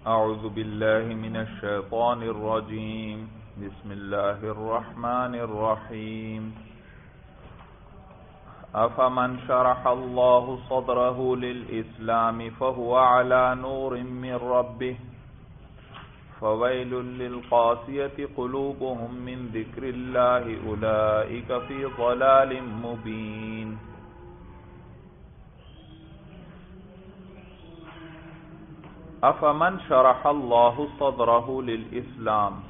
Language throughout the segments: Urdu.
اعوذ باللہ من الشیطان الرجیم بسم اللہ الرحمن الرحیم افمن شرح اللہ صدرہ للاسلام فهو على نور من ربه فویل للقاسیة قلوبهم من ذکر اللہ اولئک فی ضلال مبین۔ افمن شرح اللہ صدرہ للاسلام،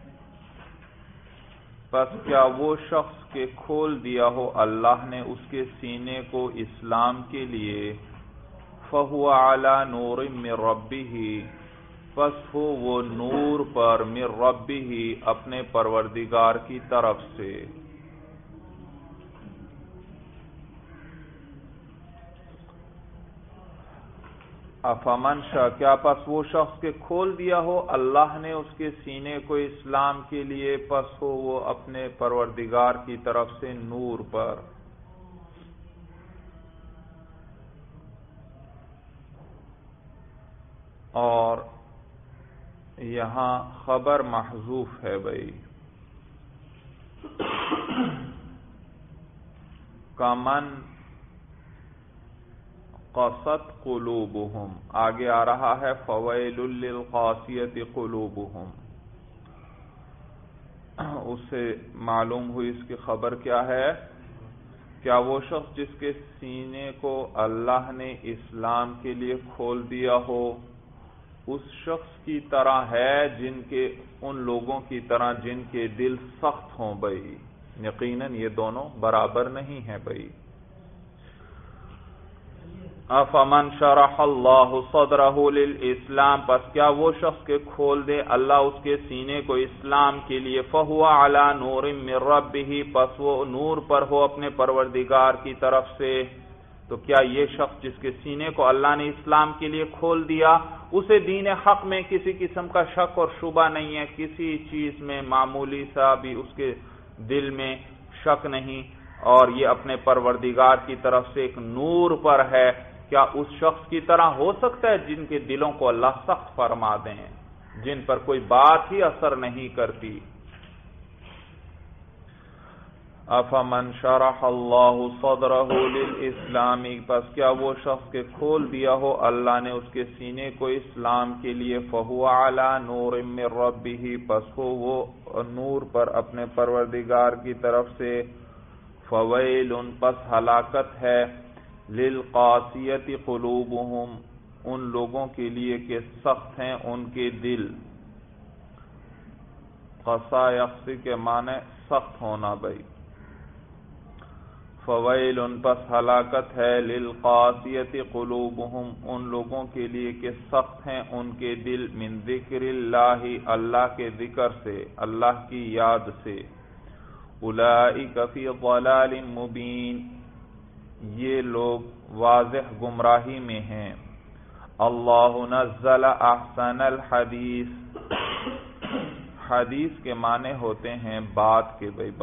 پس کیا وہ شخص کے کھول دیا ہو اللہ نے اس کے سینے کو اسلام کے لیے، فہو علی نور من ربہ، پس ہو وہ نور پر، من ربہ اپنے پروردگار کی طرف سے۔ افمن شاء، کیا پس وہ شخص کے کھول دیا ہو اللہ نے اس کے سینے کو اسلام کے لیے، پس ہو وہ اپنے پروردگار کی طرف سے نور پر۔ اور یہاں خبر محذوف ہے بھائی، کمن قست قلوبہم، آگے آ رہا ہے فویل للقاسیۃ قلوبہم، اس سے معلوم ہوئی اس کی خبر کیا ہے؟ کیا وہ شخص جس کے سینے کو اللہ نے اسلام کے لیے کھول دیا ہو اس شخص کی طرح ہے ان لوگوں کی طرح جن کے دل سخت ہوں بھائی؟ یقیناً یہ دونوں برابر نہیں ہیں بھائی۔ افمن شرح اللہ صدرہ للاسلام، پس کیا وہ شخص کے کھول دے اللہ اس کے سینے کو اسلام کے لیے، فہو علی نور من ربہ، پس وہ نور پر ہو اپنے پروردگار کی طرف سے۔ تو کیا یہ شخص جس کے سینے کو اللہ نے اسلام کے لیے کھول دیا، اسے دین حق میں کسی قسم کا شک اور شبہ نہیں ہے، کسی چیز میں معمولی سا بھی اس کے دل میں شک نہیں، اور یہ اپنے پروردگار کی طرف سے ایک نور پر ہے، کیا اس شخص کی طرح ہو سکتا ہے جن کے دلوں کو اللہ سخت فرما دیں، جن پر کوئی بات ہی اثر نہیں کرتی؟ افمن شرح اللہ صدرہ للاسلام، پس کیا وہ شخص کے کھول دیا ہو اللہ نے اس کے سینے کو اسلام کے لیے، فہو علی نور من ربہ، پس ہو وہ نور پر اپنے پروردگار کی طرف سے، فویل، پس ہلاکت ہے، للقاسیۃ قلوبہم، ان لوگوں کے لیے کہ سخت ہیں ان کے دل۔ قسا یقسی کے معنی سخت ہونا بھائی۔ فویل، پس ہلاکت ہے، للقاسیۃ قلوبہم، ان لوگوں کے لیے کہ سخت ہیں ان کے دل، من ذکر اللہ، اللہ کے ذکر سے، اللہ کی یاد سے، اولئک فی ضلال مبین، یہ لوگ واضح گمراہی میں ہیں۔ اللہ نزل احسن الحدیث، حدیث کے معنی ہوتے ہیں بات کے بھائی،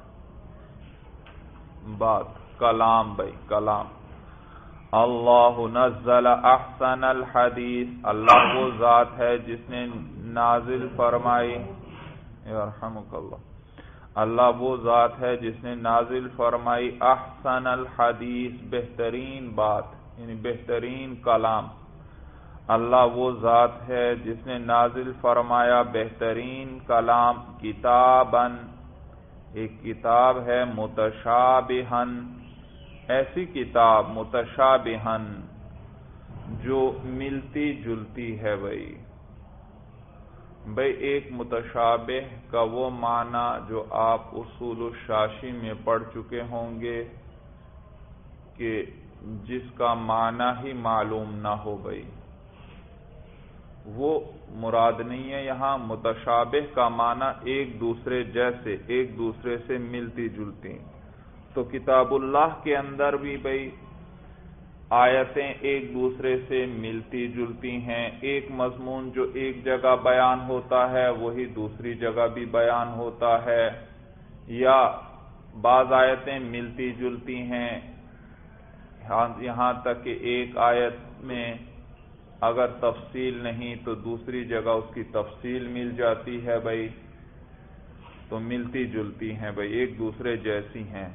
بات کلام بھائی، کلام۔ اللہ نزل احسن الحدیث، اللہ وہ ذات ہے جس نے نازل فرمائی، یرحمک اللہ، اللہ وہ ذات ہے جس نے نازل فرمائی احسن الحدیث، بہترین بات یعنی بہترین کلام۔ اللہ وہ ذات ہے جس نے نازل فرمایا بہترین کلام، کتاباً، ایک کتاب ہے، متشابہاً، ایسی کتاب متشابہاً جو ملتی جلتی ہے بھئی ایک متشابہ کا وہ معنی جو آپ اصول الشاشی میں پڑھ چکے ہوں گے کہ جس کا معنی ہی معلوم نہ ہو بھئی، وہ مراد نہیں ہے یہاں۔ متشابہ کا معنی ایک دوسرے جیسے، ایک دوسرے سے ملتی جلتی۔ تو کتاب اللہ کے اندر بھی بھئی آیتیں ایک دوسرے سے ملتی جلتی ہیں، ایک مضمون جو ایک جگہ بیان ہوتا ہے وہی دوسری جگہ بھی بیان ہوتا ہے، یا بعض آیتیں ملتی جلتی ہیں یہاں تک کہ ایک آیت میں اگر تفصیل نہیں تو دوسری جگہ اس کی تفصیل مل جاتی ہے بھائی، تو ملتی جلتی ہیں بھائی، ایک دوسرے جیسی ہیں۔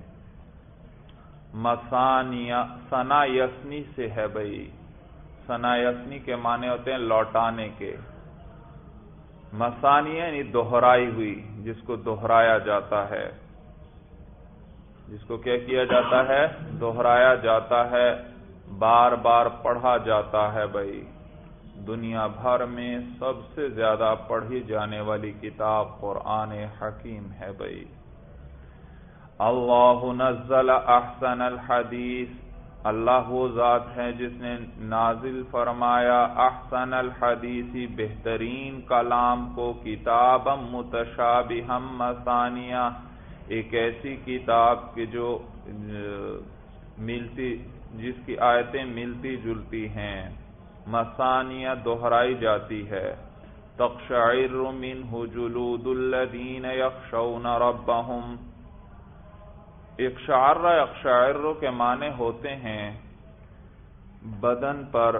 مثانیہ ثنا یسنی سے ہے بھائی، ثنا یسنی کے معنی ہوتے ہیں لوٹانے کے۔ مثانیہ یعنی دہرائی ہوئی، جس کو دہرایا جاتا ہے، جس کو کیا کیا جاتا ہے؟ دہرایا جاتا ہے، بار بار پڑھا جاتا ہے بھائی۔ دنیا بھر میں سب سے زیادہ پڑھی جانے والی کتاب قرآن حکیم ہے بھائی۔ اللہ نزل احسن الحدیث، اللہ وہ ذات ہے جس نے نازل فرمایا احسن الحدیث بہترین کلام کو، کتابا متشابہا مثانیہ، ایک ایسی کتاب کہ جو جس کی آیتیں ملتی جلتی ہیں، مثانیہ دہرائی جاتی ہے۔ تقشعر منہ جلود الذین یخشون ربہم، اقشعر کے معنی ہوتے ہیں بدن پر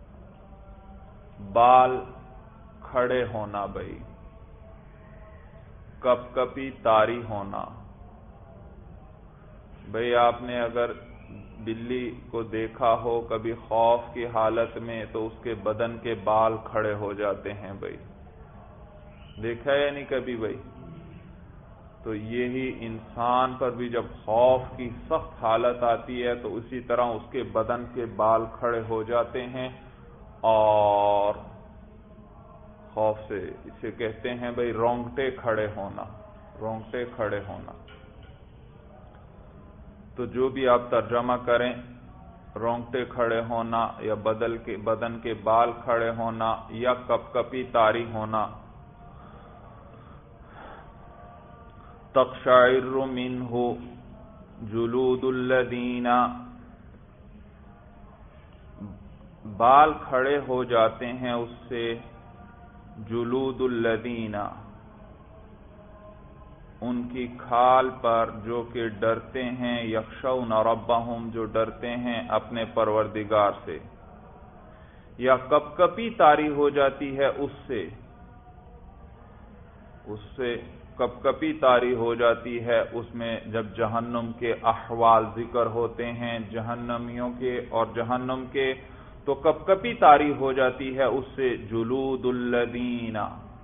بال کھڑے ہونا بھائی، کپ کپی طاری ہونا بھئی۔ آپ نے اگر بلی کو دیکھا ہو کبھی خوف کی حالت میں تو اس کے بدن کے بال کھڑے ہو جاتے ہیں بھائی، دیکھا ہے نہیں کبھی بھائی؟ تو یہی انسان پر بھی جب خوف کی سخت حالت آتی ہے تو اسی طرح اس کے بدن کے بال کھڑے ہو جاتے ہیں، اور خوف سے اسے کہتے ہیں بھائی رونگٹے کھڑے ہونا، رونگٹے کھڑے ہونا۔ تو جو بھی آپ ترجمہ کریں، رونگٹے کھڑے ہونا یا بدن کے بال کھڑے ہونا یا کپ کپی طاری ہونا۔ تقشعر منہ جلود الذین، بال کھڑے ہو جاتے ہیں اس سے، جلود الذین، ان کی کھال پر جو کہ ڈرتے ہیں، یخشون ربہم، جو ڈرتے ہیں اپنے پروردگار سے، یا کپ کپی طاری ہو جاتی ہے اس سے کپ کپی طاری ہو جاتی ہے اس میں جب جہنم کے احوال ذکر ہوتے ہیں، جہنمیوں کے اور جہنم کے، تو کپ کپی طاری ہو جاتی ہے اس سے، جلود الذین،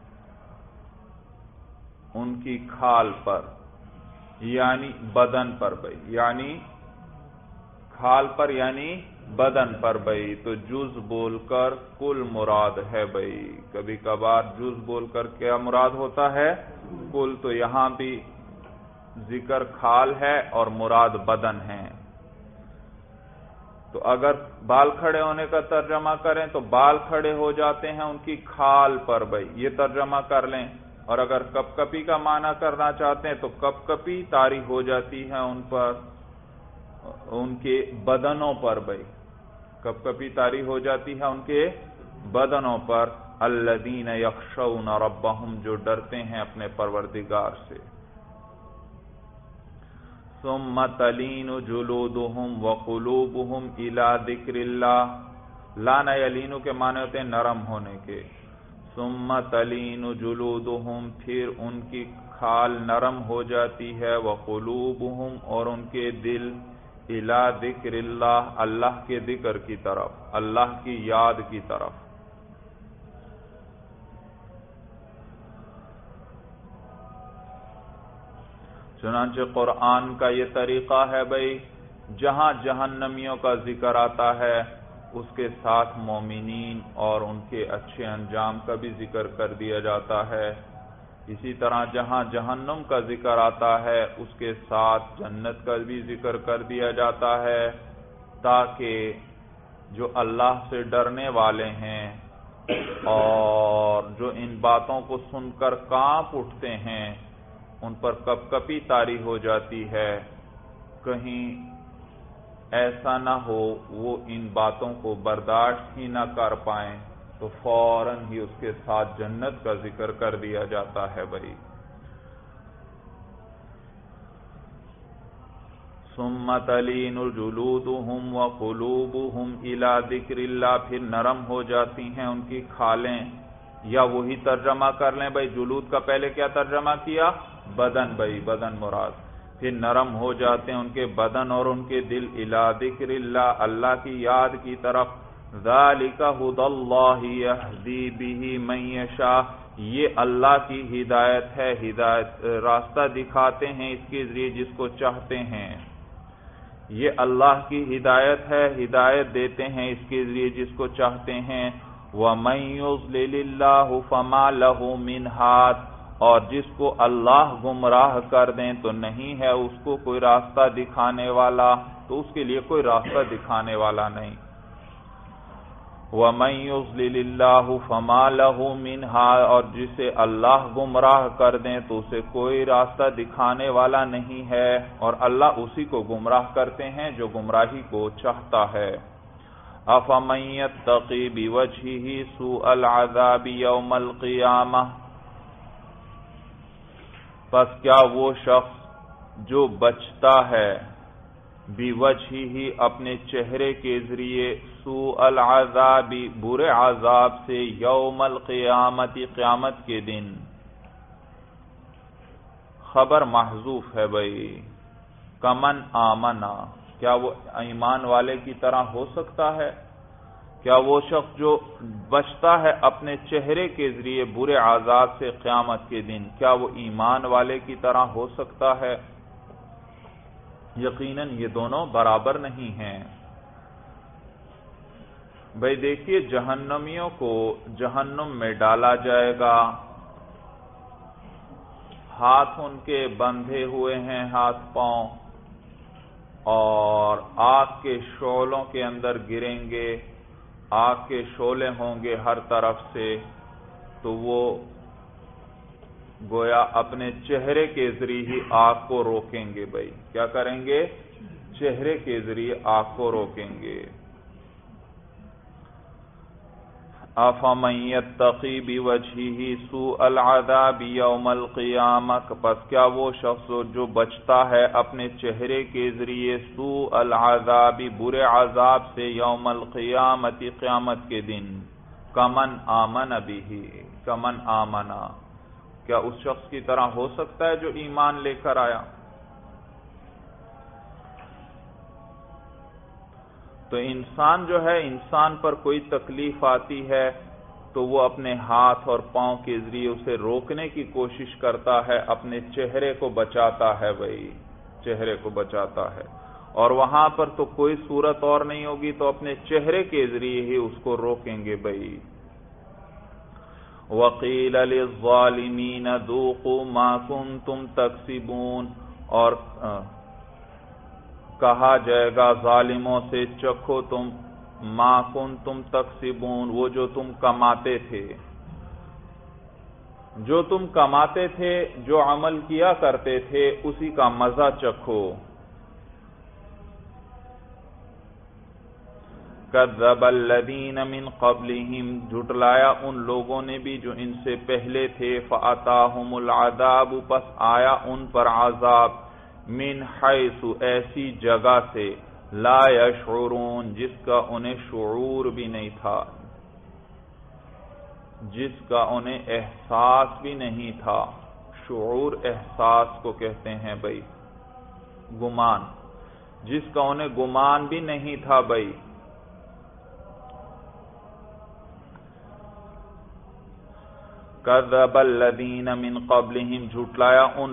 ان کی کھال پر، یعنی بدن پر بھائی، یعنی کھال پر یعنی بدن پر بھائی۔ تو جز بول کر کل مراد ہے بھائی، کبھی کبھار جز بول کر کیا مراد ہوتا ہے؟ کل، تو یہاں بھی ذکر کھال ہے اور مراد بدن ہے۔ تو اگر بال کھڑے ہونے کا ترجمہ کریں تو بال کھڑے ہو جاتے ہیں ان کی کھال پر بھائی، یہ ترجمہ کر لیں۔ اور اگر کپ کپی کا معنی کرنا چاہتے ہیں تو کپ کپی طاری ہو جاتی ہے ان پر، ان کے بدنوں پر بھائی، کپ کپی طاری ہو جاتی ہے ان کے بدنوں پر، الذین یخشون ربہم، جو ڈرتے ہیں اپنے پروردگار سے۔ ثم تلین جلودہم وقلوبہم الی ذکر اللہ، لانا یلین کے معنی ہوتے ہیں نرم ہونے کے۔ ثم تلین جلودہم، پھر ان کی کھال نرم ہو جاتی ہے، وقلوبہم، اور ان کے دل، الی ذکر اللہ، اللہ کے ذکر کی طرف، اللہ کی یاد کی طرف۔ چنانچہ قرآن کا یہ طریقہ ہے بھائی، جہاں جہنمیوں کا ذکر آتا ہے اس کے ساتھ مومنین اور ان کے اچھے انجام کا بھی ذکر کر دیا جاتا ہے۔ اسی طرح جہاں جہنم کا ذکر آتا ہے اس کے ساتھ جنت کا بھی ذکر کر دیا جاتا ہے، تاکہ جو اللہ سے ڈرنے والے ہیں اور جو ان باتوں کو سن کر کانپ اٹھتے ہیں، ان پر کپ کپی طاری ہو جاتی ہے، کہیں ایسا نہ ہو وہ ان باتوں کو برداشت ہی نہ کر پائیں، تو فوراً ہی اس کے ساتھ جنت کا ذکر کر دیا جاتا ہے بھائی۔ ثم تلین جلودہم وقلوبہم الی ذکر اللہ، پھر نرم ہو جاتی ہیں ان کی کھالیں، یا وہی ترجمہ کر لیں بھائی، جلود کا پہلے کیا ترجمہ کیا؟ بدن، بھائی بدن مراد، پھر نرم ہو جاتے ہیں ان کے بدن اور ان کے دل الی ذکر اللہ، اللہ کی یاد کی طرف۔ ذالک ھدی اللہ یہدی بہ من یشاء، یہ اللہ کی ہدایت ہے، ہدایت راستہ دکھاتے ہیں اس کے ذریعے جس کو چاہتے ہیں، یہ اللہ کی ہدایت ہے، ہدایت دیتے ہیں اس کے ذریعے جس کو چاہتے ہیں۔ وَمَن يُضْلِلِ اللَّهُ فَمَا لَهُ مِنْ هَادٍ، اور جس کو اللہ گمراہ کر دیں تو نہیں ہے اس کو کوئی راستہ دکھانے والا، تو اس کے لیے کوئی راستہ دکھانے والا نہیں۔ وَمَن يُضْلِلِ اللَّهُ فَمَا لَهُ مِنْ هَادٍ، اور جسے اللہ گمراہ کر دیں تو اسے کوئی راستہ دکھانے والا نہیں ہے، اور اللہ اسی کو گمراہ کرتے ہیں جو گمراہی کو چاہتا ہے۔ أَفَمَن يَتَّقِي بِوَجْهِهِ سُوءَ الْعَذَابِ يَوْمَ الْقِيَامَةِ، پس کیا وہ شخص جو بچتا ہے بِوَجْهِهِ اپنے چہرے کے ذریعے سوء العذاب برے عذاب سے یوم القیامت قیامت کے دن، خبر محذوف ہے بھائی، کمن آمنا، کیا وہ ایمان والے کی طرح ہو سکتا ہے؟ کیا وہ شخص جو بچتا ہے اپنے چہرے کے ذریعے برے عذاب سے قیامت کے دن، کیا وہ ایمان والے کی طرح ہو سکتا ہے؟ یقیناً یہ دونوں برابر نہیں ہیں۔ بھائی دیکھیے، جہنمیوں کو جہنم میں ڈالا جائے گا، ہاتھ ان کے بندھے ہوئے ہیں، ہاتھ پاؤں، اور آگ کے شعلوں کے اندر گریں گے، آگ کے شعلے ہوں گے ہر طرف سے، تو وہ گویا اپنے چہرے کے ذریعے ہی آگ کو روکیں گے۔ بھائی کیا کریں گے؟ چہرے کے ذریعے آگ کو روکیں گے۔ أَفَمَن يَتَّقِي بِوَجْهِهِ سُوءَ الْعَذَابِ يَوْمَ الْقِيَامَةِ، پس کیا وہ شخص جو بچتا ہے اپنے چہرے کے ذریعے سوء العذاب برے عذاب سے یوم القیامت قیامت کے دن، کمن آمن بہ، کمن آمنا، کیا اس شخص کی طرح ہو سکتا ہے جو ایمان لے کر آیا؟ تو انسان جو ہے، انسان پر کوئی تکلیف آتی ہے تو وہ اپنے ہاتھ اور پاؤں کے ذریعے اسے روکنے کی کوشش کرتا ہے، اپنے چہرے کو بچاتا ہے، بھائی چہرے کو بچاتا ہے، اور وہاں پر تو کوئی صورت اور نہیں ہوگی تو اپنے چہرے کے ذریعے ہی اس کو روکیں گے۔ بھائی وَقِيلَ لِلظَّالِمِينَ ذُوقُوا مَا كُنتُمْ تَكْسِبُونَ، اور کہا جائے گا ظالموں سے، چکھو تم ما کنتم تکسبون، وہ جو تم کماتے تھے، جو تم کماتے تھے، جو عمل کیا کرتے تھے، اسی کا مزہ چکھو۔ کذب الذین من قبلہم، جھٹلایا ان لوگوں نے بھی جو ان سے پہلے تھے، فأتاہم العذاب، پس آیا ان پر عذاب، من حیث، ایسی جگہ سے، لا یشعرون، جس کا انہیں شعور بھی نہیں تھا، جس کا انہیں احساس بھی نہیں تھا۔ شعور احساس کو کہتے ہیں بھائی، گمان، جس کا انہیں گمان بھی نہیں تھا بھائی۔ کذب الذین من قبلہم، جھٹلایا ان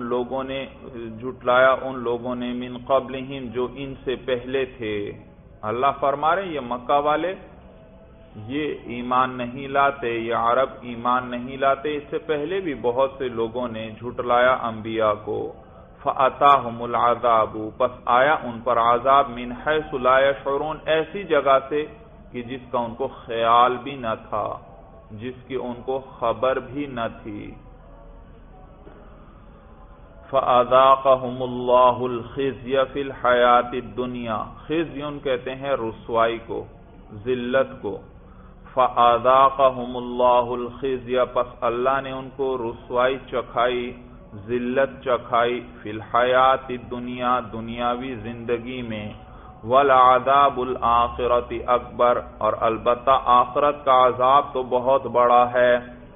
لوگوں نے من قبلہم جو ان سے پہلے تھے۔ اللہ فرما رہے یہ مکہ والے یہ ایمان نہیں لاتے، یہ عرب ایمان نہیں لاتے، اس سے پہلے بھی بہت سے لوگوں نے جھٹلایا انبیاء کو۔ فَأَتَاهُمُ الْعَذَابُ، پس آیا ان پر عذاب، من حیث لا یشعرون، ایسی جگہ سے کہ جس کا ان کو خیال بھی نہ تھا، جس کی ان کو خبر بھی نہ تھی۔ فَأَذَاقَهُمُ اللَّهُ الْخِزْيَ فِي الْحَيَاةِ الدُّنْيَا، خزي کہتے ہیں رسوائی کو، ذلت کو۔ فَأَذَاقَهُمُ اللَّهُ الْخِزْيَ، پس اللہ نے ان کو رسوائی چکھائی، ذلت چکھائی فی الحیات الدنیا دنیاوی زندگی میں، والعذاب الآخرۃ اکبر اور البتہ آخرت کا عذاب تو بہت بڑا ہے۔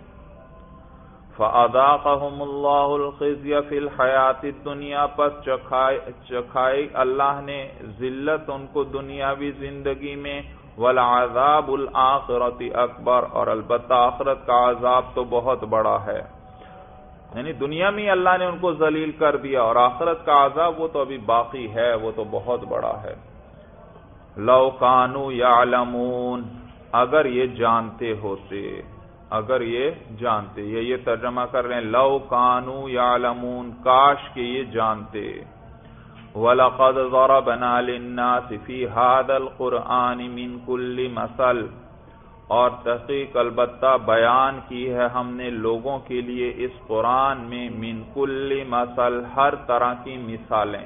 فَأَذَاقَهُمُ اللَّهُ الْخِزْيَ فِي الْحَيَاةِ الدُّنْيَا پس چکھائی اللہ نے ذلت ان کو دنیاوی زندگی میں، وَالْعَذَابُ الْآخِرَةِ اکبر اور البتہ آخرت کا عذاب تو بہت بڑا ہے۔ یعنی دنیا میں اللہ نے ان کو ذلیل کر دیا، اور آخرت کا عذاب وہ تو ابھی باقی ہے، وہ تو بہت بڑا ہے۔ لَوْ كَانُوا يَعْلَمُونَ اگر یہ جانتے ہوتے، اگر یہ جانتے، یہ ترجمہ کر رہے ہیں لَوْ كَانُوا يَعْلَمُونَ کاش کہ یہ جانتے۔ وَلَقَدْ ضَرَبْنَا لِلنَّاسِ فِي هَذَا الْقُرْآنِ مِنْ كُلِّ مَثَلٍ اور تحقیق البتہ بیان کی ہے ہم نے لوگوں کے لیے اس قرآن میں من کل مثل ہر طرح کی مثالیں،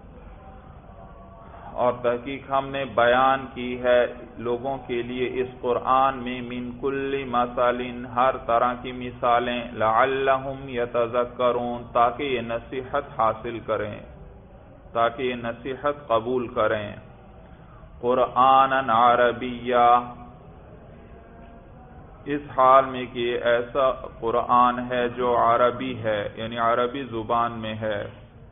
اور تحقیق ہم نے بیان کی ہے لوگوں کے لیے اس قرآن میں من کل مثل ہر طرح کی مثالیں، لعلہم یتذکرون تاکہ یہ نصیحت حاصل کریں، تاکہ یہ نصیحت قبول کریں۔ قرآناً عربیہ اس حال میں کہ یہ ایسا قرآن ہے جو عربی ہے، یعنی عربی زبان میں ہے،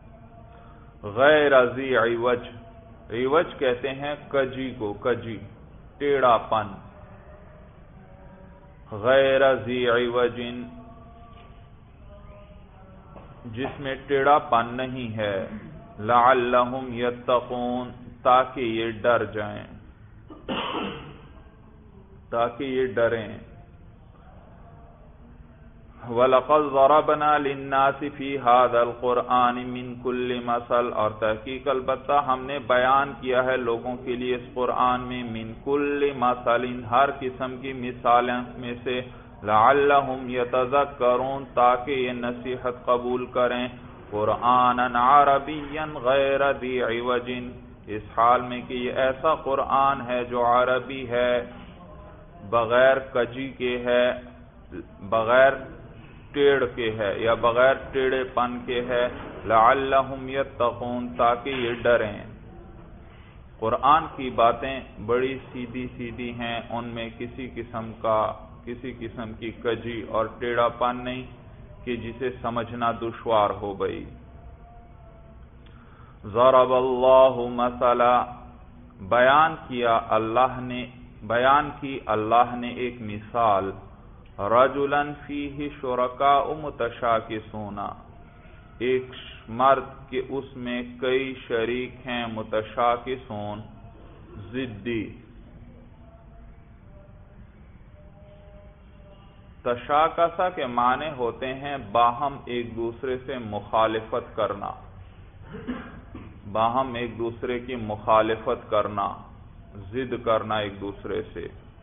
غیر ذی عوج، عوج کہتے ہیں کجی کو، کجی ٹیڑھا پن، غیر ذی عوج جس میں ٹیڑھا پن نہیں ہے، لعلہم یتقون تاکہ یہ ڈر جائیں، تاکہ یہ ڈریں۔ وَلَقَدْ ضَرَبْنَا لِلنَّاسِ فِي هَذَا الْقُرْآنِ مِنْ كُلِّ مَثَلٍ اور تحقیق البتہ ہم نے بیان کیا ہے لوگوں کے لیے اس قرآن میں من كُلِّ مَثَلٍ ہر قسم کی مثالیں میں سے، لَعَلَّهُمْ يَتَذَكَّرُونَ تاکہ یہ نصیحت قبول کریں۔ قرآناً عربیاً غیر ذی عوج اس حال میں کہ یہ ایسا قرآن ہے جو عربی ہے، بغیر کجی کے ہے، بغیر ٹیڑھ کے ہے، یا بغیر ٹیڑھے پن کے ہے، لعلہم یتقون تاکہ یہ ڈریں۔ قرآن کی باتیں بڑی سیدھی سیدھی ہیں، ان میں کسی قسم کی کجی اور ٹیڑھا پن نہیں کہ جسے سمجھنا دشوار ہو گئی۔ ضرب اللہ مثلا بیان کی اللہ نے ایک مثال، رجلا فیہ شرکاء متشاکسون ایک مرد کے اس میں کئی شریک ہیں، متشاکسون ضدی۔ تشاکسہ کے معنی ہوتے ہیں باہم ایک دوسرے سے مخالفت کرنا، باہم ایک دوسرے کی مخالفت کرنا، ضد کرنا ایک دوسرے سے۔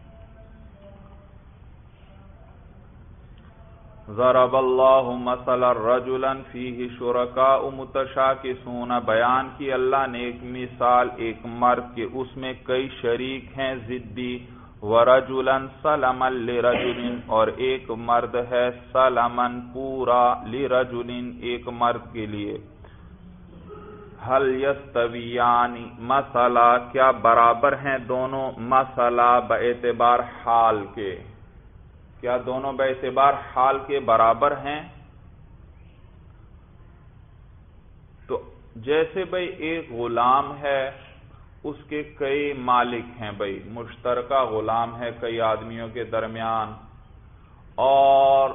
ضرب اللہ مثلا رجلا فیہ شرکاء متشاکسون بیان کی اللہ نے ایک مثال ایک مرد کے اس میں کئی شریک ہیں ضدی، ورجلا سلما لرجل اور ایک مرد ہے سلما پورا، لرجل ایک مرد کے لیے۔ هل یستویان مثلا کیا برابر ہیں دونوں، مثلا باعتبار حال کے، کیا دونوں باعتبار حال کے برابر ہیں؟ تو جیسے بھئی ایک غلام ہے، اس کے کئی مالک ہیں، بھئی مشترکہ غلام ہے کئی آدمیوں کے درمیان، اور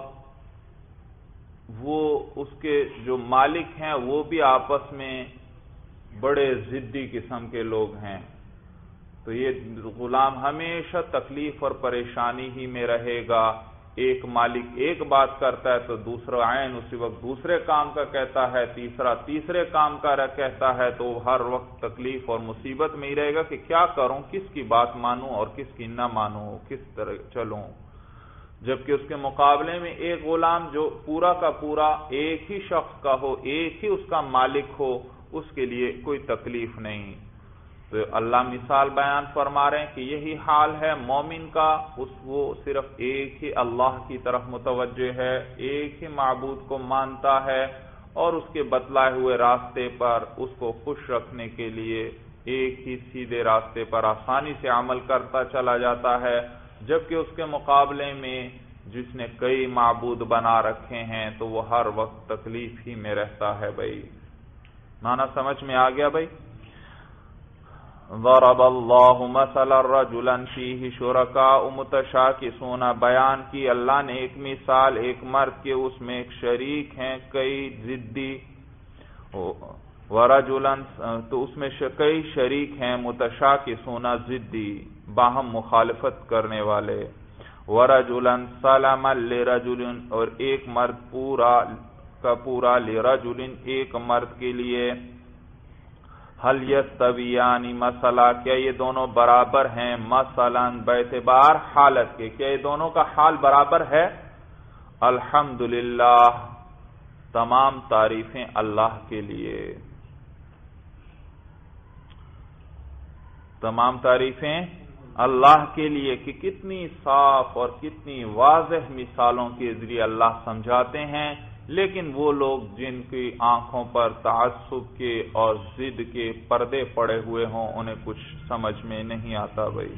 وہ اس کے جو مالک ہیں وہ بھی آپس میں بڑے ضدی قسم کے لوگ ہیں، تو یہ غلام ہمیشہ تکلیف اور پریشانی ہی میں رہے گا۔ ایک مالک ایک بات کرتا ہے تو دوسرا عین اسی وقت دوسرے کام کا کہتا ہے، تیسرا تیسرے کام کا کہتا ہے، تو ہر وقت تکلیف اور مصیبت میں ہی رہے گا کہ کیا کروں، کس کی بات مانوں اور کس کی نہ مانوں، کس طرح چلوں۔ جبکہ اس کے مقابلے میں ایک غلام جو پورا کا پورا ایک ہی شخص کا ہو، ایک ہی اس کا مالک ہو، اس کے لیے کوئی تکلیف نہیں۔ تو اللہ مثال بیان فرما رہے ہیں کہ یہی حال ہے مومن کا، وہ صرف ایک ہی اللہ کی طرف متوجہ ہے، ایک ہی معبود کو مانتا ہے، اور اس کے بتلائے ہوئے راستے پر اس کو خوش رکھنے کے لیے ایک ہی سیدھے راستے پر آسانی سے عمل کرتا چلا جاتا ہے، جبکہ اس کے مقابلے میں جس نے کئی معبود بنا رکھے ہیں تو وہ ہر وقت تکلیف ہی میں رہتا ہے۔ بھائی معنی سمجھ میں آ گیا بھائی؟ ضرب اللہ مثلا رجلا فیہ شرکاء متشاکسون، بیان کی اللہ نے ایک مثال ایک مرد کے اس میں ایک شریک ہیں کئی ضدی، ورجلا تو اس میں کئی شریک ہیں متشاکسون ضدی باہم مخالفت کرنے والے، ورجلا سلما لرجل اور ایک مرد پورا کا پورا لرجل ایک مرد کے لیے، حل یستویان مثلا کیا یہ دونوں برابر ہیں، مثلا باعتبار حالت کے، کیا یہ دونوں کا حال برابر ہے؟ الحمدللہ تمام تعریفیں اللہ کے لیے، تمام تعریفیں اللہ کے لیے کہ کتنی صاف اور کتنی واضح مثالوں کے ذریعے اللہ سمجھاتے ہیں، لیکن وہ لوگ جن کی آنکھوں پر تعصب کے اور ضد کے پردے پڑے ہوئے ہوں انہیں کچھ سمجھ میں نہیں آتا۔ بھائی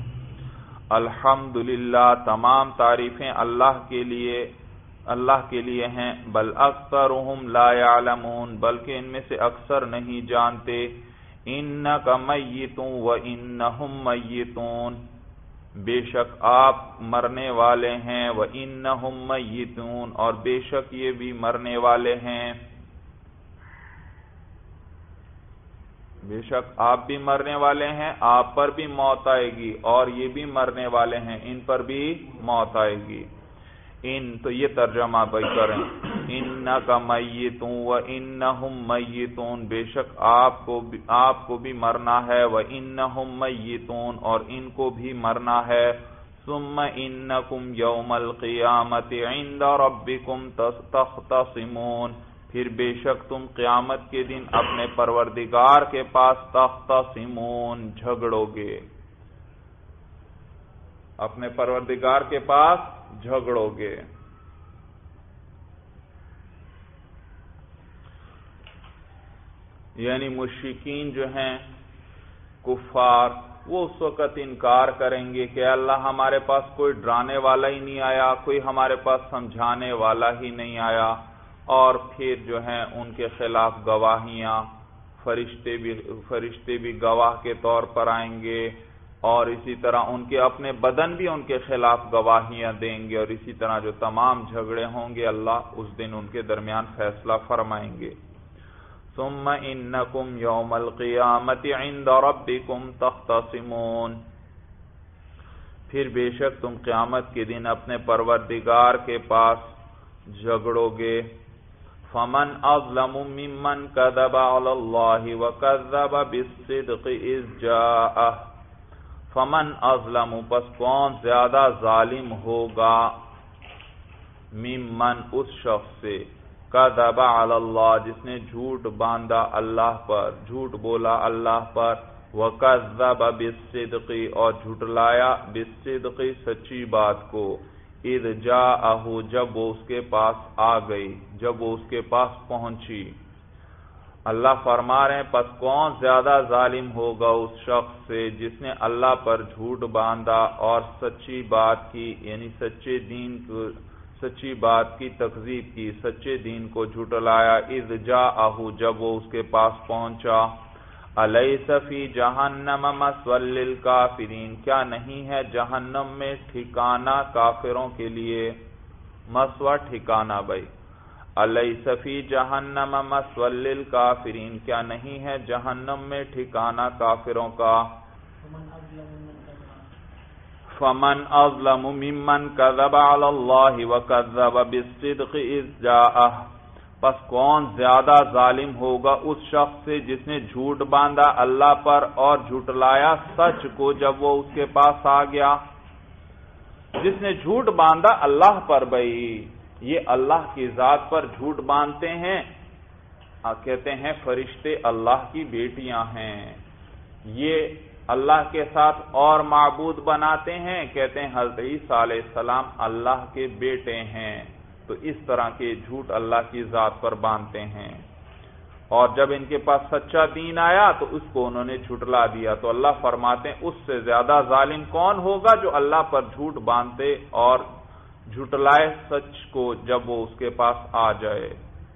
الحمدللہ تمام تعریفیں اللہ کے لیے ہیں، بل اکثرهم لا يعلمون بلکہ ان میں سے اکثر نہیں جانتے، انک میت وانہم میتون بے شک آپ مرنے والے ہیں، وانہم میتون اور بے شک یہ بھی مرنے والے ہیں، بے شک آپ بھی مرنے والے ہیں، آپ پر بھی موت آئے گی اور یہ بھی مرنے والے ہیں ان پر بھی موت آئے گی۔ ان تو یہ ترجمہ بھائی کریں، انک میتون وانہم میتون بے شک آپ کو بھی مرنا ہے، وانہم میتون اور ان کو بھی مرنا ہے، ثم انکم یوم القیامت عند ربکم تختصمون پھر بے شک تم قیامت کے دن اپنے پروردگار کے پاس تختصمون جھگڑو گے، اپنے پروردگار کے پاس جھگڑو گے۔ یعنی مشرکین جو ہیں کفار وہ اس وقت انکار کریں گے کہ اللہ ہمارے پاس کوئی ڈرانے والا ہی نہیں آیا، کوئی ہمارے پاس سمجھانے والا ہی نہیں آیا، اور پھر جو ہیں ان کے خلاف گواہیاں فرشتے بھی گواہ کے طور پر آئیں گے، اور اسی طرح ان کے اپنے بدن بھی ان کے خلاف گواہیاں دیں گے، اور اسی طرح جو تمام جھگڑے ہوں گے اللہ اس دن ان کے درمیان فیصلہ فرمائیں گے۔ ثم انکم یوم القیامت عند ربکم تختصمون پھر بے شک تم قیامت کے دن اپنے پروردگار کے پاس جھگڑو گے۔ فمن اظلم ممن کذب علی اللہ وکذب بالصدق اذ جاءہ فمن اظلم پس کون زیادہ ظالم ہوگا، ممن اس شخص سے، کذب علی اللہ جس نے جھوٹ باندھا اللہ پر، جھوٹ بولا اللہ پر، وکذب بالصدق اور جھٹلایا بالصدق سچی بات کو، اذ جاءہ جب وہ اس کے پاس آ گئی، جب وہ اس کے پاس پہنچی۔ اللہ فرما رہے ہیں پس کون زیادہ ظالم ہوگا اس شخص سے جس نے اللہ پر جھوٹ باندھا اور سچی بات کی، یعنی سچی بات کی تکذیب کی، سچے دین کو جھٹلایا، اذ جاءہ جب وہ اس کے پاس پہنچا۔ الیس فی جہنم مثوی للکافرین کیا نہیں ہے جہنم میں ٹھکانہ کافروں کے لیے، مثوی ٹھکانہ بھائی، الیس فی جہنم مثوی للکافرین کیا نہیں ہے جہنم میں ٹھکانہ کافروں کا۔ فمن اظلم ممن کذب علی اللہ وکذب بالصدق اذ جاءہ پس کون زیادہ ظالم ہوگا اس شخص سے جس نے جھوٹ باندھا اللہ پر اور جھٹلایا سچ کو جب وہ اس کے پاس آ گیا۔ جس نے جھوٹ باندھا اللہ پر، بھائی یہ اللہ کی ذات پر جھوٹ باندھتے ہیں، کہتے ہیں فرشتے اللہ کی بیٹیاں ہیں، یہ اللہ کے ساتھ اور معبود بناتے ہیں، کہتے ہیں حضرت عیسیٰ علیہ السلام اللہ کے بیٹے ہیں، تو اس طرح کے جھوٹ اللہ کی ذات پر باندھتے ہیں، اور جب ان کے پاس سچا دین آیا تو اس کو انہوں نے جھٹلا دیا۔ تو اللہ فرماتے ہیں اس سے زیادہ ظالم کون ہوگا جو اللہ پر جھوٹ باندھے اور جھٹلائے سچ کو جب وہ اس کے پاس آ جائے۔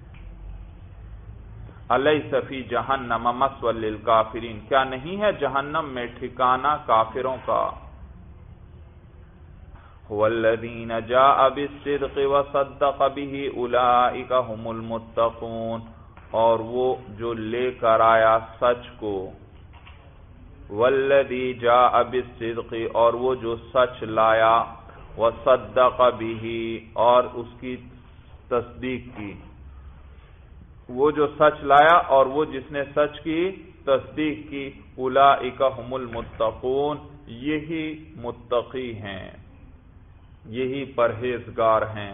الیس فی جہنم مثوی للکافرین، کیا نہیں ہے جہنم میں ٹھکانہ کافروں کا۔ والذین جاء بالصدق وصدق به اولئک هم المتقون، اور وہ جو لے کر آیا سچ کو، والذی جاء بالصدق، اور وہ جو سچ لایا، وصدق به، اور اس کی تصدیق کی، وہ جو سچ لایا اور وہ جس نے سچ کی تصدیق کی، اولئک هم المتقون، یہی متقی ہیں، یہی پرہیزگار ہیں۔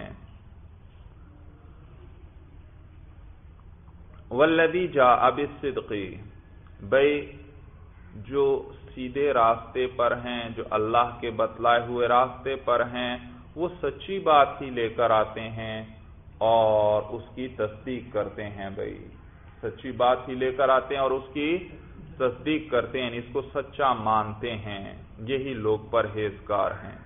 والذی جاء بالصدق، بھئی جو سیدھے راستے پر ہیں، جو اللہ کے بتلائے ہوئے راستے پر ہیں، وہ سچی بات ہی لے کر آتے ہیں اور اس کی تصدیق کرتے ہیں۔ بھئی سچی بات ہی لے کر آتے ہیں اور اس کی تصدیق کرتے ہیں، اس کو سچا مانتے ہیں، یہی لوگ پرہیزگار ہیں۔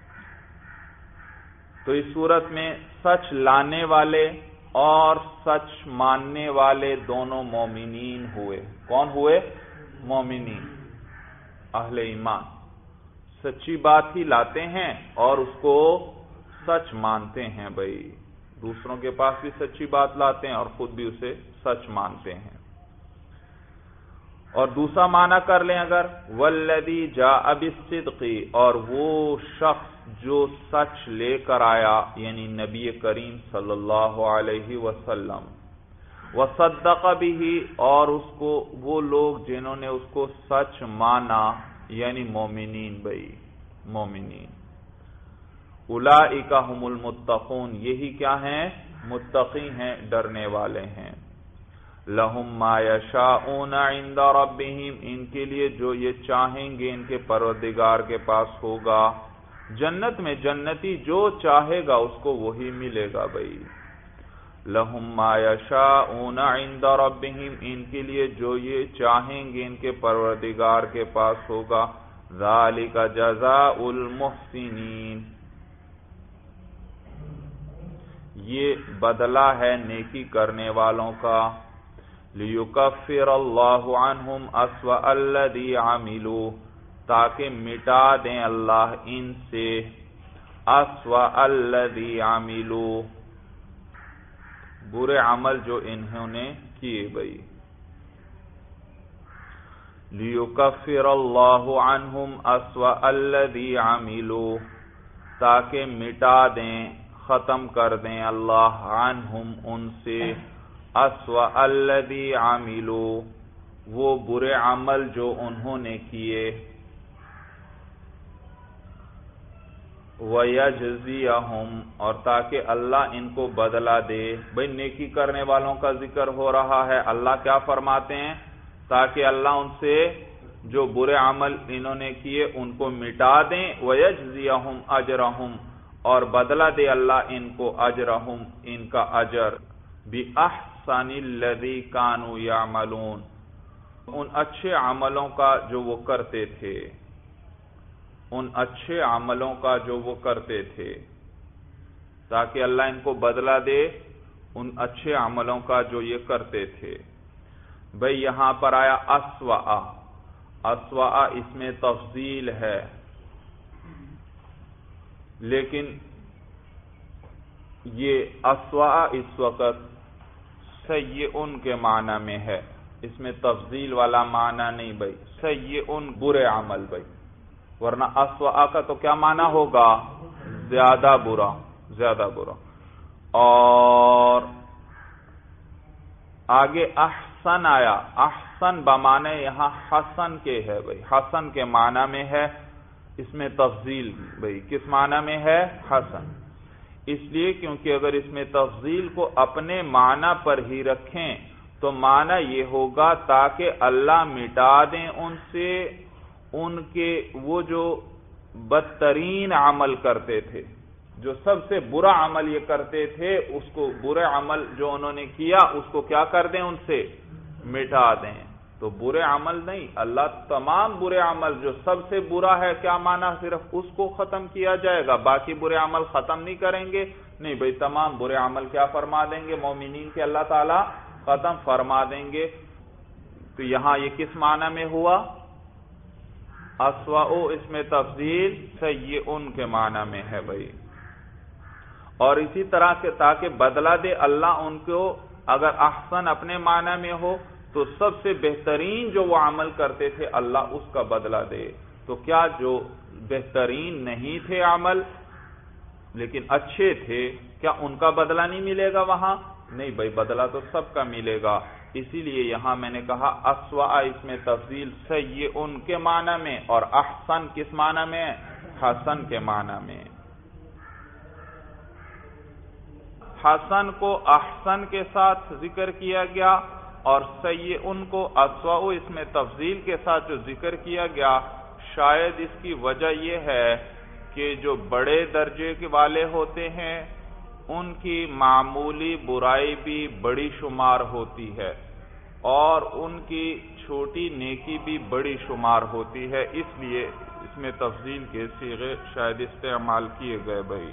تو اس صورت میں سچ لانے والے اور سچ ماننے والے دونوں مومنین ہوئے۔ کون ہوئے؟ مومنین، اہل ایمان، سچی بات ہی لاتے ہیں اور اس کو سچ مانتے ہیں۔ بھئی دوسروں کے پاس بھی سچی بات لاتے ہیں اور خود بھی اسے سچ مانتے ہیں۔ اور دوسرا معنی کر لیں اگر، والذی جاء بالصدق، اور وہ شخص جو سچ لے کر آیا، یعنی نبی کریم صلی اللہ علیہ وسلم، وصدق به، اور اس کو وہ لوگ جنہوں نے اس کو سچ مانا، یعنی مومنین، بھئی مومنین، اولئک هم المتقون، یہی کیا ہیں؟ متقی ہیں، ڈرنے والے ہیں۔ لہم ما یشاءون عند ربہم، ان کے لیے جو یہ چاہیں گے ان کے پروردگار کے پاس ہوگا۔ جنت میں جنتی جو چاہے گا اس کو وہی ملے گا۔ بھئی لہم ما یشاءون عند ربہم، ان کے لیے جو یہ چاہیں گے ان کے پروردگار کے پاس ہوگا۔ ذالک جزاء المحسنین، یہ بدلہ ہے نیکی کرنے والوں کا۔ لیکفر اللہ عنہم اسوأ الذی عملوا، تاکہ مٹا دیں اللہ ان سے اسوأ الذی عملوا، برے عمل جو انہوں نے کیے۔ بھئی لیکفر اللہ عنہم اسوأ الذی عملوا، تاکہ مٹا دیں، ختم کر دیں اللہ عنہم ان سے، اسوأ الذی عملوا، وہ برے عمل جو انہوں نے کیے۔ وَيَجْزِيَهُمْ، اور تاکہ اللہ ان کو بدلہ دے۔ بھئی نیکی کرنے والوں کا ذکر ہو رہا ہے، اللہ کیا فرماتے ہیں؟ تاکہ اللہ ان سے جو برے عمل انہوں نے کیے ان کو مٹا دیں۔ وَيَجْزِيَهُمْ أَجْرَهُمْ، اور بدلہ دے اللہ ان کو اجرہم، ان کا اجر، بِأَحْسَنِ الَّذِي كَانُوا يَعْمَلُونَ، ان اچھے عملوں کا جو وہ کرتے تھے، ان اچھے عملوں کا جو وہ کرتے تھے، تاکہ اللہ ان کو بدلہ دے ان اچھے عملوں کا جو یہ کرتے تھے۔ بھئی یہاں پر آیا اسوأ، اسوأ اس میں تفضیل ہے، لیکن یہ اسوأ اس وقت سیئن کے معنی میں ہے، اس میں تفضیل والا معنی نہیں۔ بھئی سیئن برے عمل، بھئی ورنہ اسوأ کا تو کیا معنی ہوگا؟ زیادہ برا، زیادہ برا۔ اور آگے احسن آیا، احسن بمعنی یہاں حسن کے ہے، بھئی حسن کے معنی میں ہے، اس میں تفضیل، بھئی کس معنی میں ہے؟ حسن، اس لیے کیونکہ اگر اس میں تفضیل کو اپنے معنی پر ہی رکھیں تو معنی یہ ہوگا تاکہ اللہ مٹا دیں ان سے ان کے وہ جو بدترین عمل کرتے تھے، جو سب سے برا عمل یہ کرتے تھے اس کو برے عمل جو انہوں نے کیا اس کو کیا کر دیں، ان سے مٹا دیں. تو برے عمل نہیں، اللہ تمام برے عمل جو سب سے برا ہے کیا مانا صرف اس کو ختم کیا جائے گا، باقی برے عمل ختم نہیں کریں گے؟ نہیں بھئی، تمام برے عمل کیا فرما دیں گے مومنین کے اللہ تعالی ختم فرما دیں گے. تو یہاں یہ کس معنی میں ہوا؟ اسوأ اس میں تفضیل سیئن کے معنی میں ہے بھئی. اور اسی طرح کے تاکہ بدلہ دے اللہ ان کو، اگر احسن اپنے معنی میں ہو تو سب سے بہترین جو وہ عمل کرتے تھے اللہ اس کا بدلہ دے. تو کیا جو بہترین نہیں تھے عمل لیکن اچھے تھے، کیا ان کا بدلہ نہیں ملے گا وہاں؟ نہیں بھائی، بدلہ تو سب کا ملے گا. اسی لیے یہاں میں نے کہا اسوأ اس میں تفضیل سیئن کے معنی میں، اور احسن کس معنی میں؟ حسن کے معنی میں. حسن کو احسن کے ساتھ ذکر کیا گیا اور سیئن کو اسوأ اس میں تفضیل کے ساتھ جو ذکر کیا گیا، شاید اس کی وجہ یہ ہے کہ جو بڑے درجے کے والے ہوتے ہیں ان کی معمولی برائی بھی بڑی شمار ہوتی ہے اور ان کی چھوٹی نیکی بھی بڑی شمار ہوتی ہے، اس لیے اس میں تفضیل کے صیغے شاید استعمال کیے گئے. بھائی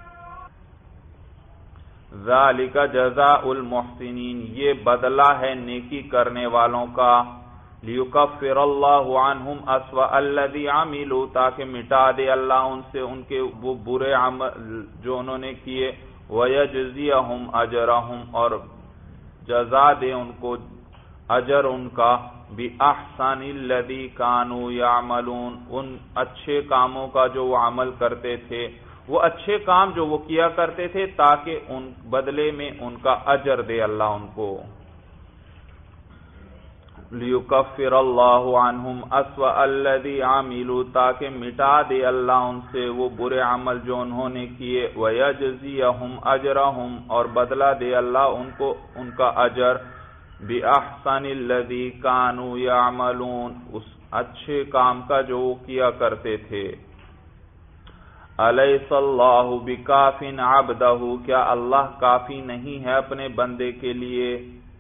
ذالک جزاء المحسنین، یہ بدلہ ہے نیکی کرنے والوں کا. لیکفر اللہ عنہم اسوأ الذی عملوا، تاکہ مٹا دے اللہ ان سے ان کے وہ برے عمل جو انہوں نے کیے. ویجزیہم اجرہم، اور جزا دے ان کو اجر ان کا. باحسن الذی کانوا یعملون، ان اچھے کاموں کا جو وہ عمل کرتے تھے، وہ اچھے کام جو وہ کیا کرتے تھے تاکہ ان بدلے میں ان کا اجر دے اللہ ان کو. لیکفر اللہ عنہم اسوأ الذی عملوا، تاکہ مٹا دے اللہ ان سے وہ برے عمل جو انہوں نے کیے. ویجزیہم اجرہم، اور بدلہ دے اللہ ان کو ان کا اجر. باحسن الذی کانوا یعملون، اس اچھے کام کا جو وہ کیا کرتے تھے. الیس اللہ بکاف عبدہ، کیا اللہ کافی نہیں ہے اپنے بندے کے لیے؟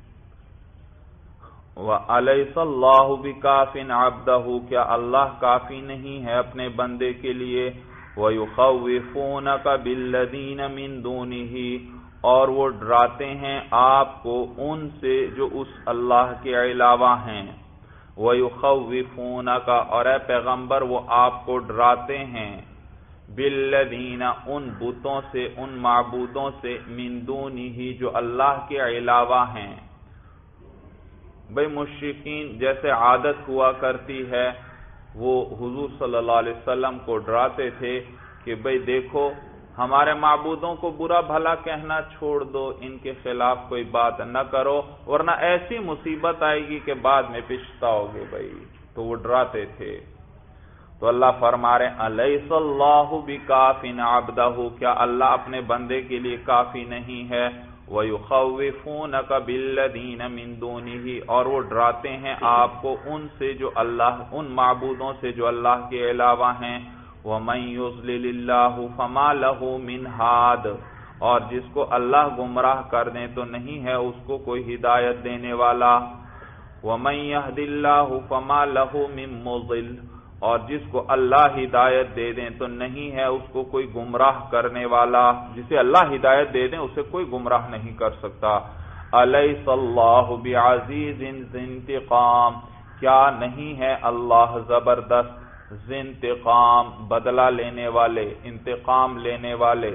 وَأَلَيْسَ اللَّهُ بِكَافٍ عَبْدَهُ، کیا اللہ کافی نہیں ہے اپنے بندے کے لیے؟ وَيُخَوِّفُونَكَ بِالَّذِينَ مِن دُونِهِ، اور وہ ڈراتے ہیں آپ کو ان سے جو اس اللہ کے علاوہ ہیں. وَيُخَوِّفُونَكَ، اور اے پیغمبر وہ آپ کو ڈراتے ہیں. بالذین، ان بتوں سے، ان معبودوں سے. من دونہ، جو اللہ کے علاوہ ہیں. بھئی مشرکین جیسے عادت ہوا کرتی ہے، وہ حضور صلی اللہ علیہ وسلم کو ڈراتے تھے کہ بھئی دیکھو ہمارے معبودوں کو برا بھلا کہنا چھوڑ دو، ان کے خلاف کوئی بات نہ کرو ورنہ ایسی مصیبت آئے گی کہ بعد میں پچھتاؤگے. بھئی تو وہ ڈراتے تھے. تو اللہ فرما رہے ہیں الیس اللہ بکاف عبدہ، کیا اللہ اپنے بندے کے لیے کافی نہیں ہے؟ وَيُخَوِّفُونَكَ بِالَّذِينَ مِن دُونِهِ، اور وہ ڈراتے ہیں آپ کو ان سے جو اللہ، ان معبودوں سے جو اللہ کے علاوہ ہیں. وَمَن يُضْلِلِ اللَّهُ فَمَا لَهُ مِنْ هَادٍ، اور جس کو اللہ گمراہ کر دیں تو نہیں ہے اس کو کوئی ہدایت دینے والا. وَمَن يَهْدِ اللَّهُ فَمَا لَهُ مِن مُضِلٍّ، اور جس کو اللہ ہدایت دے دیں تو نہیں ہے اس کو کوئی گمراہ کرنے والا. جسے اللہ ہدایت دے دیں اسے کوئی گمراہ نہیں کر سکتا. الیس اللہ بعزیز ذی انتقام، کیا نہیں ہے اللہ زبردست، ذی انتقام بدلہ لینے والے، انتقام لینے والے.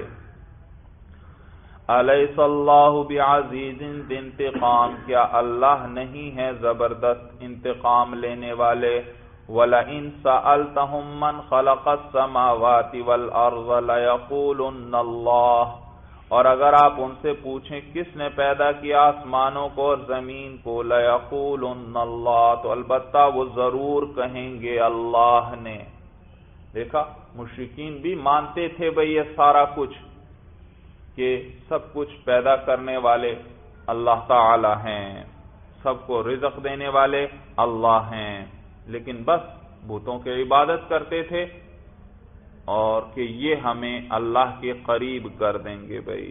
الیس اللہ بعزیز ذی انتقام، کیا اللہ نہیں ہے زبردست انتقام لینے والے. وَلَئِن سَأَلْتَهُم مَّنْ خَلَقَ السَّمَاوَاتِ وَالْأَرْضَ لَيَقُولُنَّ اللَّهُ، اور اگر آپ ان سے پوچھیں کس نے پیدا کیا آسمانوں کو اور زمین کو، لَيَقُولُنَّ اللَّهُ، تو البتہ وہ ضرور کہیں گے اللہ نے. دیکھا مشرکین بھی مانتے تھے بھئی یہ سارا کچھ، کہ سب کچھ پیدا کرنے والے اللہ تعالی ہیں، سب کو رزق دینے والے اللہ ہیں، لیکن بس بتوں کی عبادت کرتے تھے. اور کہ یہ ہمیں اللہ کے قریب کر دیں گے بھائی۔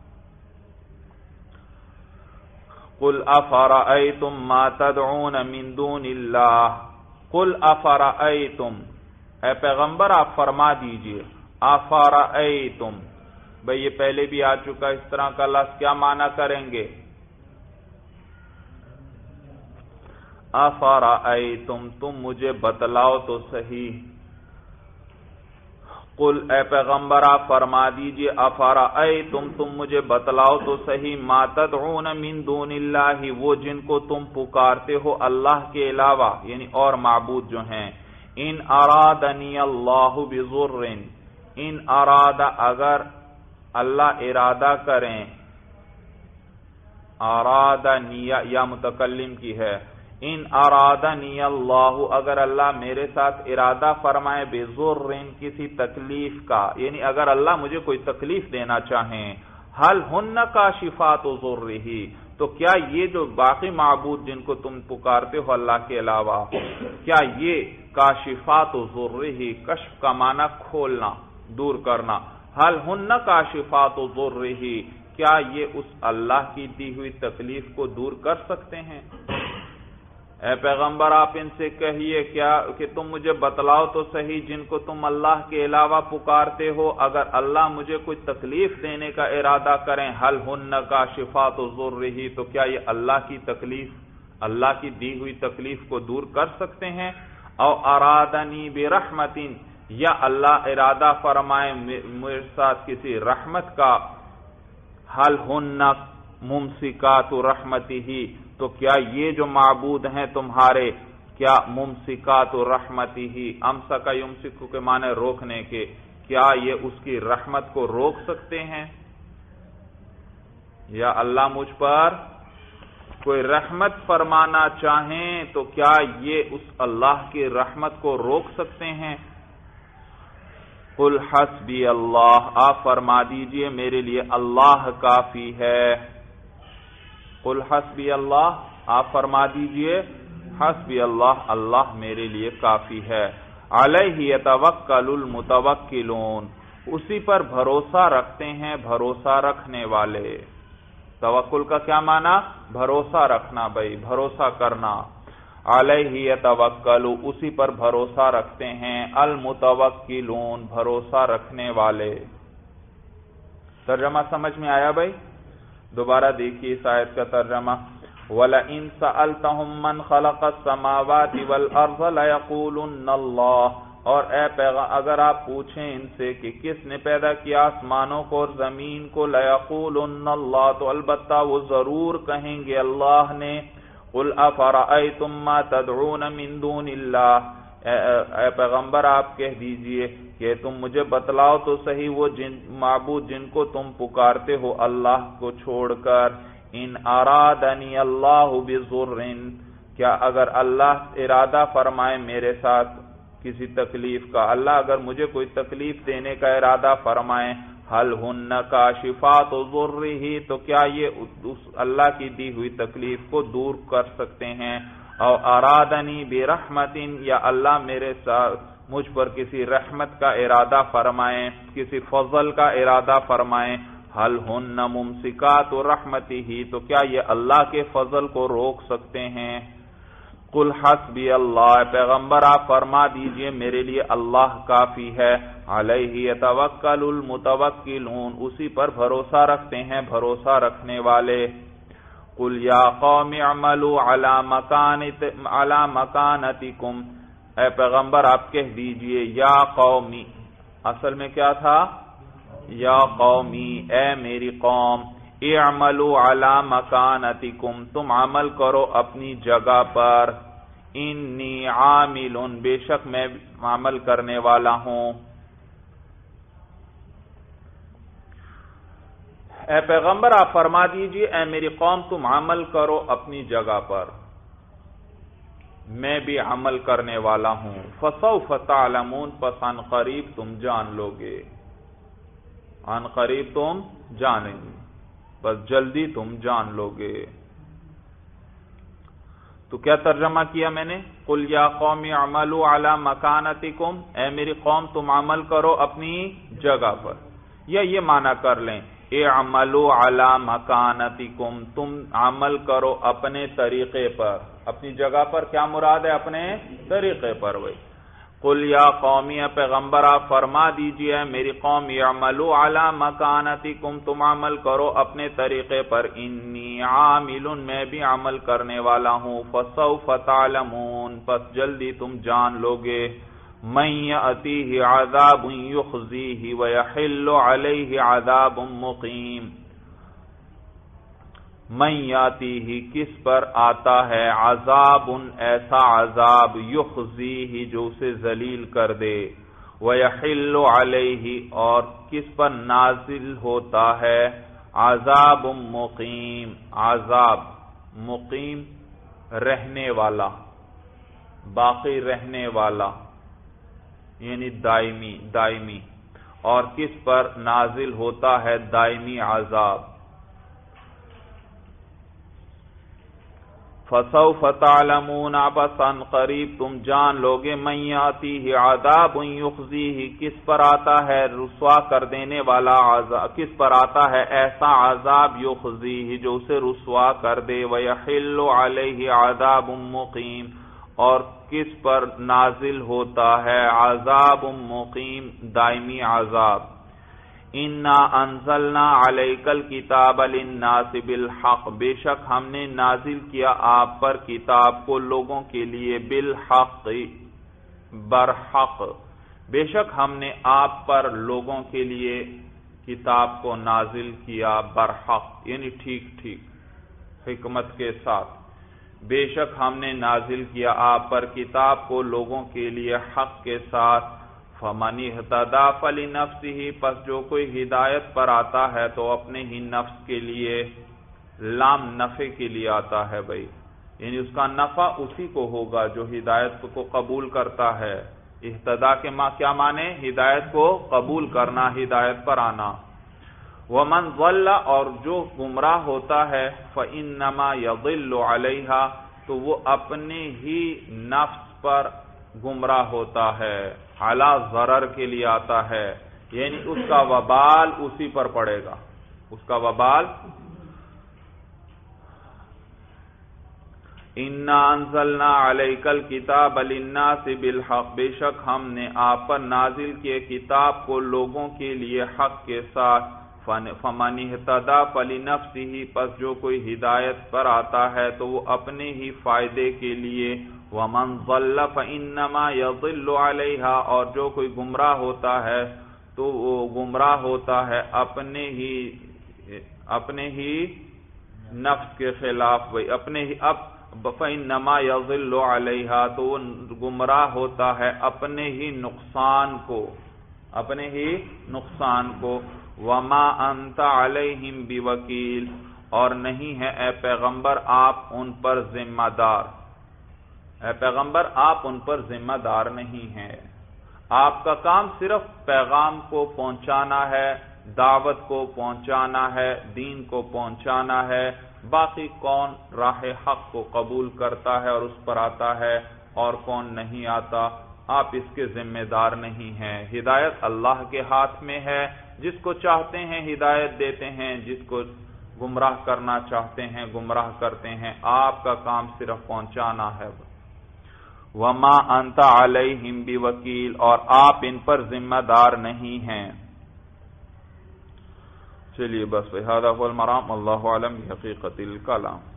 قل افرأیتم ما تدعون من دون اللہ، قل افرأیتم، اے پیغمبر آپ فرما دیجئے، افرأیتم، بھئی یہ پہلے بھی آ چکا، اس طرح کا لفظ کیا معنی کریں گے؟ افرأیتم، تم مجھے بتلاؤ تو صحیح، قل اے پیغمبر آپ فرما دیجئے، افرأیتم، تم مجھے بتلاؤ تو صحیح، ما تدعون من دون اللہ، وہ جن کو تم پکارتے ہو اللہ کے علاوہ، یعنی اور معبود جو ہیں، ان ارادنی اللہ بضر، ان اراد، اگر اللہ ارادہ کریں، ارادنی یا متکلم کی ہے، ان ارادنی اللہ، اگر اللہ میرے ساتھ ارادہ فرمائے، بضر، کسی تکلیف کا، یعنی اگر اللہ مجھے کوئی تکلیف دینا چاہیں، حل ہن کاشفات ضرہ، تو کیا یہ جو باقی معبود جن کو تم پکارتے ہو اللہ کے علاوہ، کیا یہ کاشفات ضرہ، کشف کا معنی کھولنا، دور کرنا، حل ہن کاشفات ضرہ، کیا یہ اس اللہ کی دی ہوئی تکلیف کو دور کر سکتے ہیں؟ اے پیغمبر آپ ان سے کہیے کیا کہ تم مجھے بتلاؤ تو صحیح، جن کو تم اللہ کے علاوہ پکارتے ہو، اگر اللہ مجھے کوئی تکلیف دینے کا ارادہ کریں، حل ہن کاشفات ضرہ، تو کیا یہ اللہ کی تکلیف، اللہ کی دی ہوئی تکلیف کو دور کر سکتے ہیں؟ او ارادنی برحمت، یا اللہ ارادہ فرمائے میرے ساتھ کسی رحمت کا، حل ہن ممسکات رحمتہ، تو کیا یہ جو معبود ہیں تمہارے، کیا ممسکات رحمتہ، امسک یمسک کے معنی روکنے کے، کیا یہ اس کی رحمت کو روک سکتے ہیں؟ یا اللہ مجھ پر کوئی رحمت فرمانا چاہیں تو کیا یہ اس اللہ کی رحمت کو روک سکتے ہیں؟ قل حسبی اللہ، آپ فرما دیجئے میرے لیے اللہ کافی ہے، قل حسبی اللہ، آپ فرما دیجئے حسبی اللہ، اللہ میرے لیے کافی ہے، علیہ یتوکل المتوکلون، اسی پر بھروسہ رکھتے ہیں بھروسہ رکھنے والے۔ توکل کا کیا معنی؟ بھروسہ رکھنا بھائی، بھروسہ کرنا، علیہ یتوکل، اسی پر بھروسہ رکھتے ہیں، المتوکلون، بھروسہ رکھنے والے۔ ترجمہ سمجھ میں آیا بھائی؟ دوبارہ دیکھیے اس آیت کا ترجمہ، وَلَئِن سَأَلْتَهُم مَّنْ خَلَقَ السَّمَاوَاتِ وَالْأَرْضَ لَيَقُولُنَّ اللَّهُ، اور اگر آپ پوچھیں ان سے کہ کس نے پیدا کیا آسمانوں کو اور زمین کو، لَيَقُولُنَّ اللَّهُ، تو البتہ وہ ضرور کہیں گے اللہ نے۔ قُلْ أَفَرَأَيْتُم مَّا تَدْعُونَ مِن دُونِ اللَّهِ، اے پیغمبر آپ کہہ دیجئے کہ تم مجھے بتلاؤ تو صحیح وہ معبود جن کو تم پکارتے ہو اللہ کو چھوڑ کر، ان ارادنی اللہ بضر، کیا اگر اللہ ارادہ فرمائے میرے ساتھ کسی تکلیف کا، اللہ اگر مجھے کوئی تکلیف دینے کا ارادہ فرمائے، حل ہن کاشفات ضرہ، تو کیا یہ اس اللہ کی دی ہوئی تکلیف کو دور کر سکتے ہیں؟ او ارادنی برحمت، یا اللہ میرے ساتھ مجھ پر کسی رحمت کا ارادہ فرمائیں، کسی فضل کا ارادہ فرمائیں، حل ہن ممسکات رحمتہ، تو کیا یہ اللہ کے فضل کو روک سکتے ہیں؟ قل حسبی اللہ، پیغمبر آپ فرما دیجئے میرے لیے اللہ کافی ہے، علیہ یتوکل المتوکلون، اسی پر بھروسہ رکھتے ہیں بھروسہ رکھنے والے۔ قل یا قوم اعملوا علی مکانتکم، اے پیغمبر آپ کہہ دیجئے یا قومی، اصل میں کیا تھا؟ یا قومی، اے میری قوم، اعملوا علی مکانتکم، تم عمل کرو اپنی جگہ پر، انی عامل، بے شک میں عمل کرنے والا ہوں۔ اے پیغمبر آپ فرما دیجئے اے میری قوم تم عمل کرو اپنی جگہ پر، میں بھی عمل کرنے والا ہوں، فسوف تعلمون، پس عن قریب تم جان لو گے، عن قریب تم جانیں گے، بس جلدی تم جان لو گے۔ تو کیا ترجمہ کیا میں نے؟ قل یا قوم اعملوا علی مکانتکم، اے میری قوم تم عمل کرو اپنی جگہ پر، یا یہ معنی کر لیں اعملوا علی مکانتکم، تم عمل کرو اپنے طریقے پر، اپنی جگہ پر کیا مراد ہے؟ اپنے طریقے پر۔ وہی قل یا قومی، پیغمبر آپ فرما دیجئے میری قوم اعملوا علی مکانتکم، تم عمل کرو اپنے طریقے پر، انی عامل، میں بھی عمل کرنے والا ہوں، فسوف تعلمون، پس جلدی تم جان لوگے، من یأتیہ عذاب یخزیہ ویحل علیہ عذاب مقیم، من یاتیہ کس پر آتا ہے، عذاب ایسا عذاب، یخزیہ جو اسے ذلیل کر دے، ویحل علیہ اور کس پر نازل ہوتا ہے، عذاب مقیم، عذاب مقیم رہنے والا، باقی رہنے والا یعنی دائمی، اور کس پر نازل ہوتا ہے دائمی عذاب، فسوف تعلمون، بس ان قریب تم جان لوگے، من یاتیہ عذاب یخزیہ کس پر آتا ہے رسوا کر دینے والا عذاب، کس پر آتا ہے ایسا عذاب، یخزیہ جو اسے رسوا کر دے، ویحل علیہ عذاب مقیم اور کس پر نازل ہوتا ہے عذاب مقیم دائمی عذاب، انا انزلنا علیک الکتاب للناس بالحق، بے شک ہم نے نازل کیا آپ پر کتاب کو لوگوں کے لیے، بالحق برحق، بے شک ہم نے آپ پر لوگوں کے لیے کتاب کو نازل کیا برحق یعنی ٹھیک حکمت کے ساتھ، بے شک ہم نے نازل کیا آپ پر کتاب کو لوگوں کے لیے حق کے ساتھ، فمن اہتدی فلنفسہ، پس جو کوئی ہدایت پر آتا ہے تو اپنے ہی نفس کے لیے، لام نفع کے لیے آتا ہے بھائی، یعنی اس کا نفع اسی کو ہوگا جو ہدایت کو قبول کرتا ہے، اہتدی کے کیا معنی؟ ہدایت کو قبول کرنا، ہدایت پر آنا، ومن ضل اور جو گمراہ ہوتا ہے، فإنما يضل علیہا تو وہ اپنے ہی نفس پر گمراہ ہوتا ہے، علی ضرر کے لیے آتا ہے یعنی اس کا وبال اسی پر پڑے گا، اس کا وبال، انا انزلنا علیک الکتاب للناس بالحق، بے شک ہم نے آپ پر نازل کیے کتاب کو لوگوں کے لیے حق کے ساتھ، فمن اہتدی فلنفسہ پس جو کوئی ہدایت پر آتا ہے تو وہ اپنے ہی فائدے کے لیے، ومن ضل فانما یضل علیہا اور جو کوئی گمراہ ہوتا ہے تو وہ گمراہ ہوتا ہے اپنے ہی نفس کے خلاف، اپنے ہی فانما یضل علیہا تو وہ گمراہ ہوتا ہے اپنے ہی نقصان کو، وما انت علیہم بوکیل اور نہیں ہے اے پیغمبر آپ ان پر ذمہ دار، اے پیغمبر آپ ان پر ذمہ دار نہیں ہیں، آپ کا کام صرف پیغام کو پہنچانا ہے، دعوت کو پہنچانا ہے، دین کو پہنچانا ہے، باقی کون راہ حق کو قبول کرتا ہے اور اس پر آتا ہے اور کون نہیں آتا، آپ اس کے ذمہ دار نہیں ہیں، ہدایت اللہ کے ہاتھ میں ہے، جس کو چاہتے ہیں ہدایت دیتے ہیں، جس کو گمراہ کرنا چاہتے ہیں گمراہ کرتے ہیں، آپ کا کام صرف پہنچانا ہے، وما انت علیہم بوکیل اور آپ ان پر ذمہ دار نہیں ہیں۔ چلیے بس هذا هو المرام، اللہ اعلم بحقیقت الکلام۔